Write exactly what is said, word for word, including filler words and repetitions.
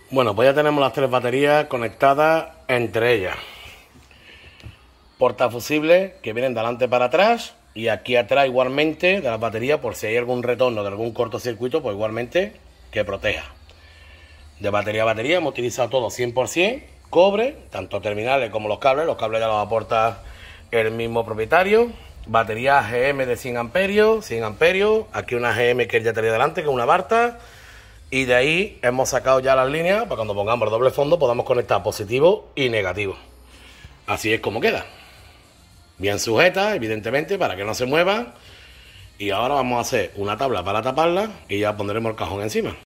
Bueno, pues ya tenemos las tres baterías conectadas entre ellas. Portafusibles que vienen de adelante para atrás, y aquí atrás igualmente de las baterías, por si hay algún retorno de algún cortocircuito, pues igualmente que proteja. De batería a batería hemos utilizado todo cien por cien cobre, tanto terminales como los cables. Los cables ya los aporta el mismo propietario. Batería G M de cien amperios, cien amperios. Aquí una G M que ya tenía delante, que es una Barta. Y de ahí hemos sacado ya las líneas para cuando pongamos el doble fondo podamos conectar positivo y negativo. Así es como queda. Bien sujeta, evidentemente, para que no se mueva. Y ahora vamos a hacer una tabla para taparla y ya pondremos el cajón encima.